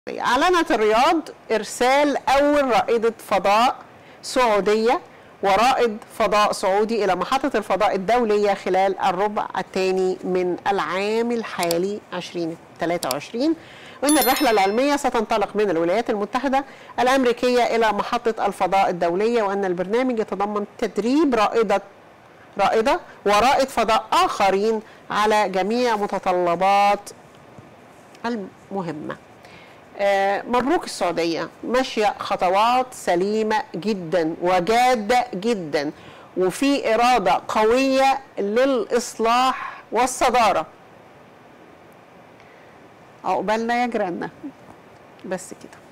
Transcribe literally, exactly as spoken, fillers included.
أعلنت الرياض إرسال أول رائدة فضاء سعودية ورائد فضاء سعودي إلى محطة الفضاء الدولية خلال الربع الثاني من العام الحالي ألفين وثلاثة وعشرين، وإن الرحلة العلمية ستنطلق من الولايات المتحدة الأمريكية إلى محطة الفضاء الدولية، وأن البرنامج يتضمن تدريب رائدة رائدة ورائد فضاء آخرين على جميع متطلبات المهمة. آه مبروك، السعودية ماشية خطوات سليمة جدا وجادة جدا، وفي إرادة قوية للإصلاح والصدارة. عقبالنا يا جيراننا، بس كده.